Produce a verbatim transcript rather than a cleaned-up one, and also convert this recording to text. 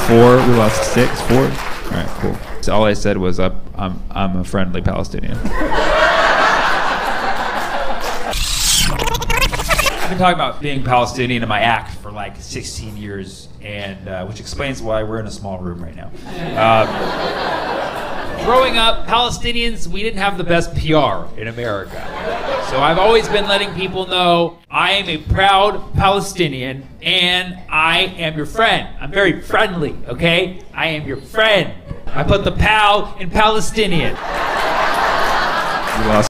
four. We lost six. Four. All right, cool. So all I said was, I'm, I'm, I'm a friendly Palestinian. I've been talking about being Palestinian in my act for like sixteen years, and uh, which explains why we're in a small room right now. Uh, growing up, Palestinians, we didn't have the best P R in America. So I've always been letting people know I am a proud Palestinian and I am your friend. I'm very friendly, okay? I am your friend. I put the pal in Palestinian. You lost.